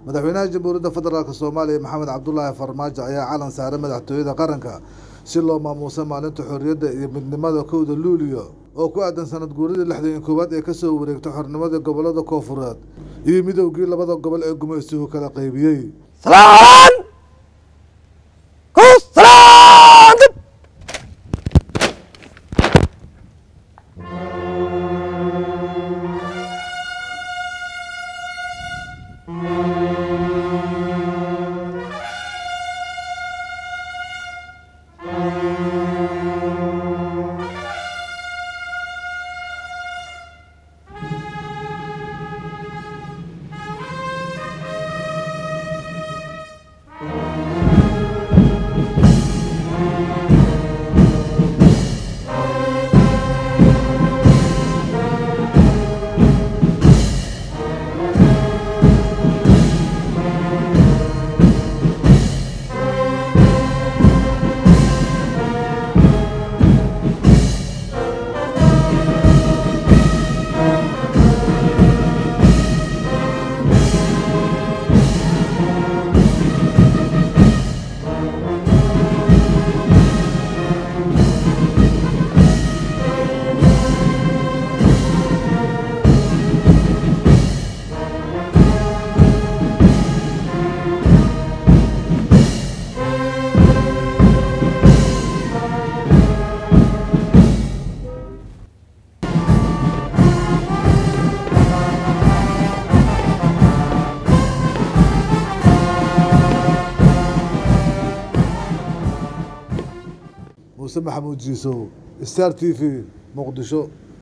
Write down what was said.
Madaxweynaha Jamhuuriyadda Federaalka Soomaaliya Maxamed Cabdullaahi Farmaajo ayaa Calan-Saaray Madaxtooyada qaranka si loo maamuuso maalinta xorriyadda iyo midnimada 1 Luulyo oo ku aadan sanad guuridii 61aad ee ka soo wareegtay xornimada gobolada Koonfureed iyo midowgii labada gobol ee gumaystuhu kala qaybiyay. محمود جيسو ستار تي في مقدشو.